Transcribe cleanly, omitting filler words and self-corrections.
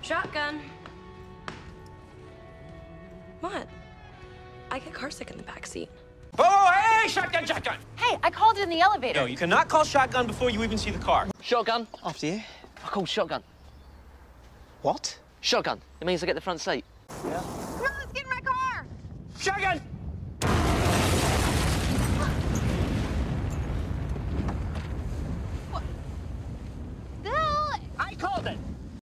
Shotgun. What? I get carsick in the back seat. Oh, hey, shotgun, shotgun! Hey, I called it in the elevator. No, you cannot call shotgun before you even see the car. Shotgun. After you. I called shotgun. What? Shotgun. It means I get the front seat. Yeah. Come on, let's get in my car. Shotgun!